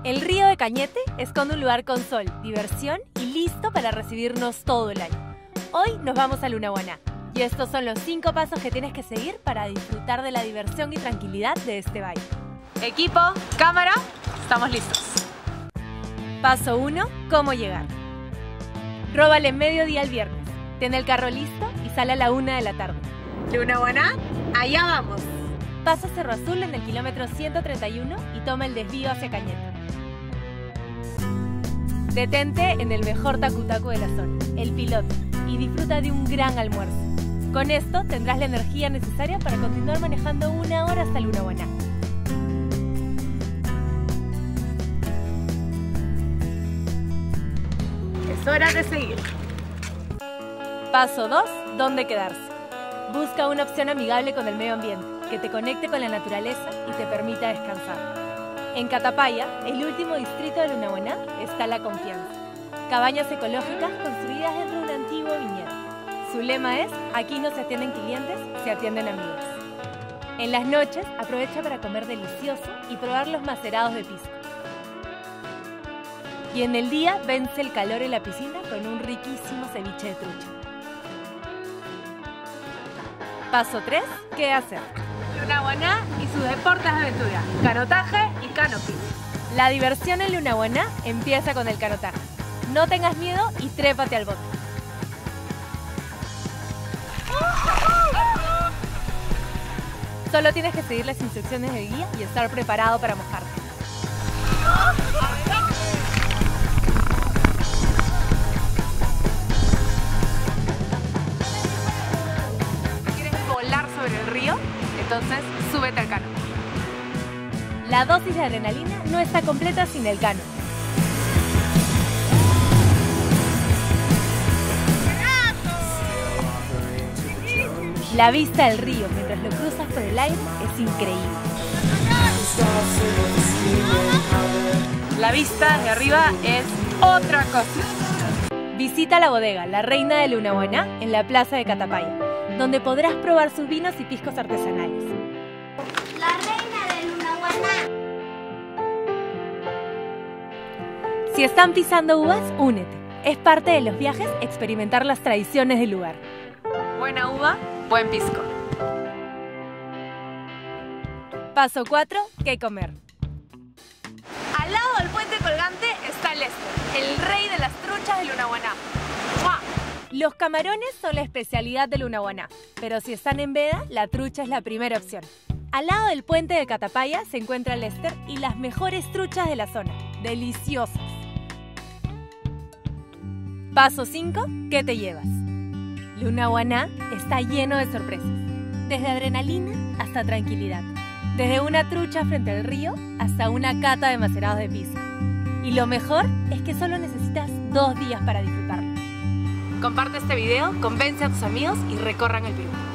El río de Cañete esconde un lugar con sol, diversión y listo para recibirnos todo el año. Hoy nos vamos a Lunahuaná y estos son los 5 pasos que tienes que seguir para disfrutar de la diversión y tranquilidad de este valle. Equipo, cámara, estamos listos. Paso 1. ¿Cómo llegar? Róbale mediodía el viernes. Ten el carro listo y sale a la 1 de la tarde. Lunahuaná, allá vamos. Pasa Cerro Azul en el kilómetro 131 y toma el desvío hacia Cañete. Detente en el mejor tacu-tacu de la zona, el Piloto, y disfruta de un gran almuerzo. Con esto tendrás la energía necesaria para continuar manejando 1 hora hasta Lunahuaná. Es hora de seguir. Paso 2. ¿Dónde quedarse? Busca una opción amigable con el medio ambiente, que te conecte con la naturaleza y te permita descansar. En Catapaya, el último distrito de Lunahuaná, está La Confianza. Cabañas ecológicas construidas dentro de un antiguo viñedo. Su lema es: aquí no se atienden clientes, se atienden amigos. En las noches, aprovecha para comer delicioso y probar los macerados de pisco. Y en el día, vence el calor en la piscina con un riquísimo ceviche de trucha. Paso 3. ¿Qué hacer? Lunahuaná y sus deportes de aventura, canotaje y canopy. La diversión en Lunahuaná empieza con el canotaje. No tengas miedo y trépate al bote. Solo tienes que seguir las instrucciones del guía y estar preparado para mojarte. ¿Quieres volar sobre el río? Entonces, súbete al cano. La dosis de adrenalina no está completa sin el cano. La vista del río mientras lo cruzas por el aire es increíble. La vista de arriba es otra cosa. Visita la bodega La Reina de Lunahuaná en la plaza de Catapaya, donde podrás probar sus vinos y piscos artesanales. La Reina de Lunahuaná. Si están pisando uvas, únete. Es parte de los viajes experimentar las tradiciones del lugar. Buena uva, buen pisco. Paso 4. ¿Qué comer? Al lado del puente colgante está el el rey de las truchas de Lunahuaná. ¡Mua! Los camarones son la especialidad de Lunahuaná, pero si están en veda, la trucha es la primera opción. Al lado del puente de Catapaya se encuentra el Lester y las mejores truchas de la zona. ¡Deliciosas! Paso 5. ¿Qué te llevas? Lunahuaná está lleno de sorpresas, desde adrenalina hasta tranquilidad, desde una trucha frente al río hasta una cata de macerados de pisco. Y lo mejor es que solo necesitas 2 días para disfrutarlo. Comparte este video, convence a tus amigos y recorran el Perú.